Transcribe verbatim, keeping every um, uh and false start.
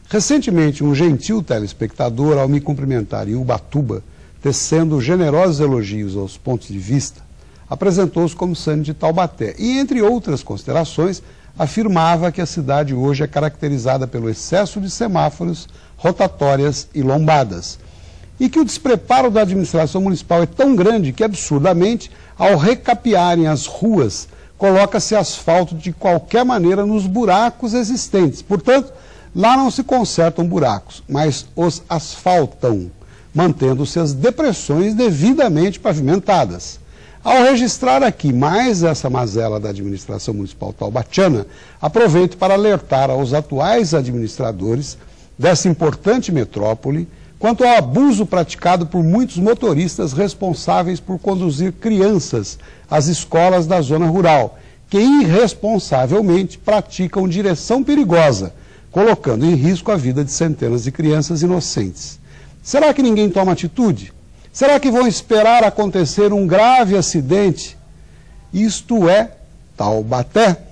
Recentemente, um gentil telespectador, ao me cumprimentar em Ubatuba, tecendo generosos elogios aos pontos de vista, apresentou-se como Sânio de Taubaté e, entre outras considerações, afirmava que a cidade hoje é caracterizada pelo excesso de semáforos, rotatórias e lombadas, e que o despreparo da administração municipal é tão grande que, absurdamente, ao recapearem as ruas, coloca-se asfalto de qualquer maneira nos buracos existentes. Portanto, lá não se consertam buracos, mas os asfaltam, mantendo-se as depressões devidamente pavimentadas. Ao registrar aqui mais essa mazela da administração municipal taubatiana, aproveito para alertar aos atuais administradores dessa importante metrópole quanto ao abuso praticado por muitos motoristas responsáveis por conduzir crianças às escolas da zona rural, que irresponsavelmente praticam direção perigosa, colocando em risco a vida de centenas de crianças inocentes. Será que ninguém toma atitude? Será que vão esperar acontecer um grave acidente? Isto é Taubaté.